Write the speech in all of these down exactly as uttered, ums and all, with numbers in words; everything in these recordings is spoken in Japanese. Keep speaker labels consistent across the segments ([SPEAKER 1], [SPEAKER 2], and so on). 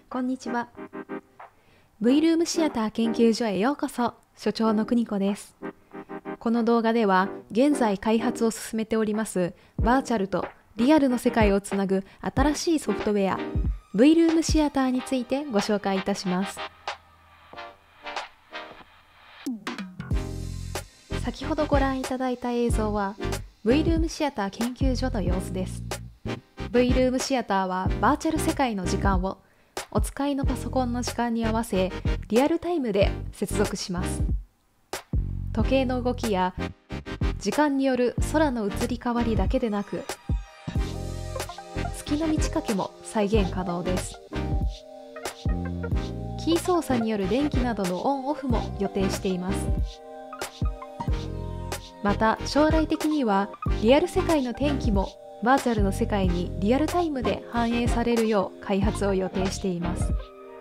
[SPEAKER 1] こんにちは。V ルームシアター研究所へようこそ。所長の邦子です。この動画では現在開発を進めておりますバーチャルとリアルの世界をつなぐ新しいソフトウェア V ルームシアターについてご紹介いたします。先ほどご覧いただいた映像は V ルームシアター研究所の様子です。V ルームシアターはバーチャル世界の時間をお使いのパソコンの時間に合わせリアルタイムで接続します。時計の動きや時間による空の移り変わりだけでなく月の満ち欠けも再現可能です。キー操作による電気などのオンオフも予定しています。また将来的にはリアル世界の天気もバーチャルの世界にリアルタイムで反映されるよう開発を予定しています。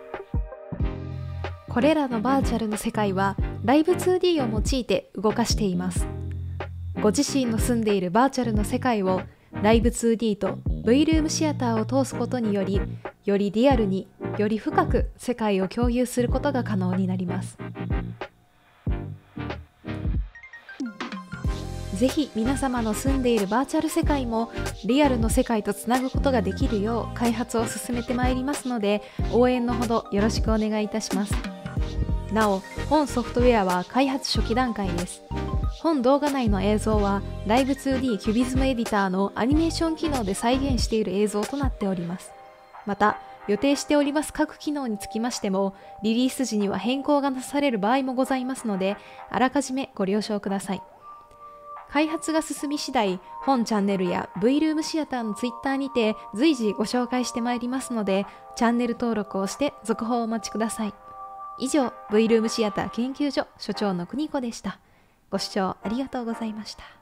[SPEAKER 1] これらのバーチャルの世界はライブ ツーディー を用いて動かしています。ご自身の住んでいるバーチャルの世界をライブ ツーディー と V ルームシアターを通すことにより、よりリアルにより深く世界を共有することが可能になります。ぜひ皆様の住んでいるバーチャル世界もリアルの世界とつなぐことができるよう開発を進めてまいりますので、応援のほどよろしくお願いいたします。なお、本ソフトウェアは開発初期段階です。本動画内の映像は ライブ ツーディー キュビズムエディターのアニメーション機能で再現している映像となっております。また、予定しております各機能につきましても、リリース時には変更がなされる場合もございますので、あらかじめご了承ください。開発が進み次第、本チャンネルや V ルームシアターのツイッターにて随時ご紹介してまいりますので、チャンネル登録をして続報をお待ちください。以上、V ルームシアター研究所所長の邦子でした。ご視聴ありがとうございました。